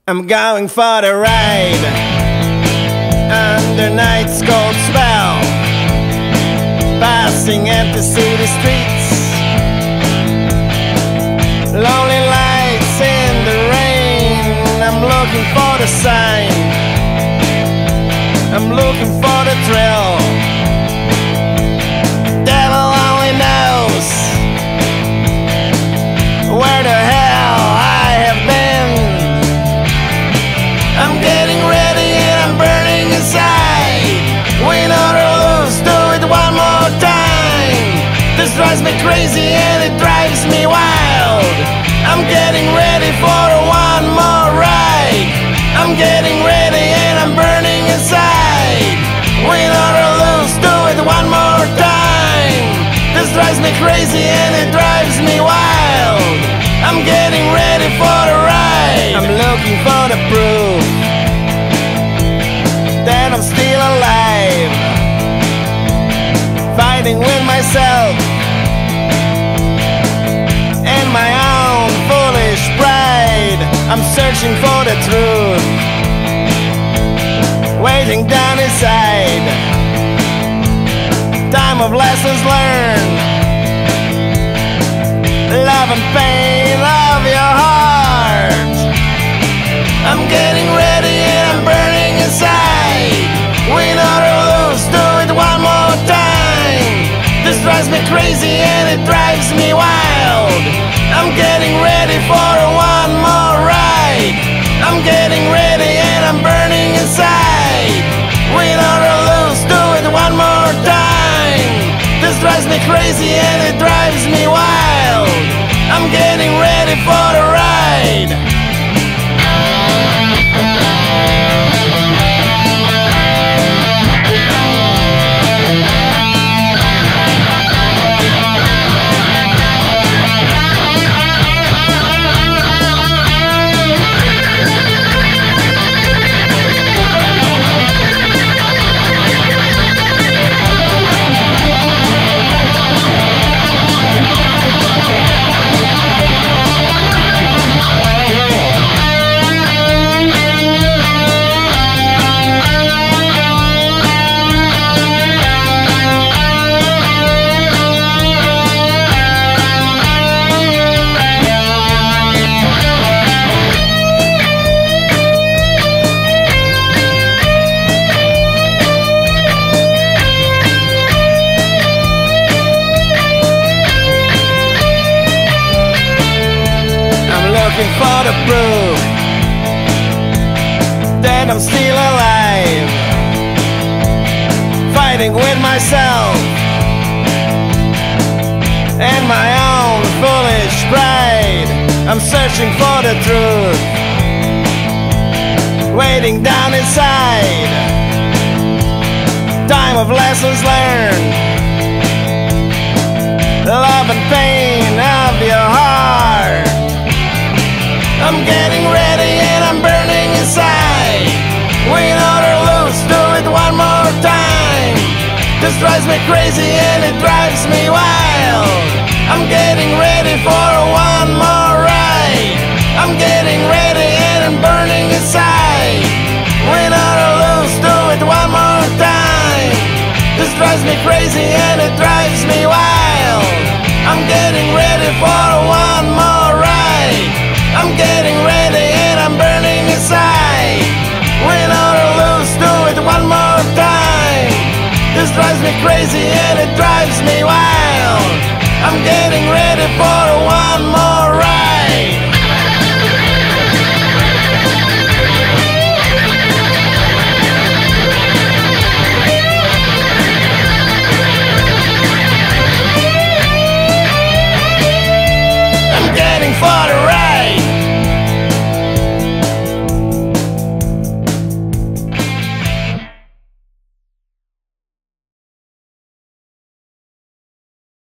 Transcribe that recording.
I'm going for the ride under night's cold spell, passing empty city streets, lonely lights in the rain. I'm looking for the sign, I'm looking for the thrill. Devil only knows where the hell I have been. I'm getting ready and I'm burning inside. Win or lose, do it one more time. This drives me crazy and it drives me wild. I'm getting ready for one more ride. I'm getting ready and I'm burning inside. Win or lose, do it one more time. This drives me crazy and it drives me wild. I'm getting ready for the ride. I'm looking for the proof that I'm still alive, fighting with myself and my own foolish pride. I'm searching for the truth, waiting down inside. Time of lessons learned, love and pain of your heart. I'm getting ready and I'm burning inside. Win or lose, do it one more time. This drives me crazy and it drives me wild. I'm getting ready for one more ride. I'm getting ready and I'm burning inside. Win or lose, do it one more time. This drives me crazy and it drives me wild. I'm getting ready for the ride. Looking for the proof that I'm still alive, fighting with myself and my own foolish pride. I'm searching for the truth, waiting down inside. Time of lessons learned, love and pain of your heart. I'm getting ready and I'm burning inside. Win or lose, do it one more time. This drives me crazy and it drives me wild. I'm getting ready for one more ride. I'm getting ready and I'm burning inside. Win or lose, do it one more time. This drives me crazy and it drives me wild. I'm getting ready for one more ride. I'm getting ready and I'm burning inside. Win or lose, do it one more time. This drives me crazy and it drives me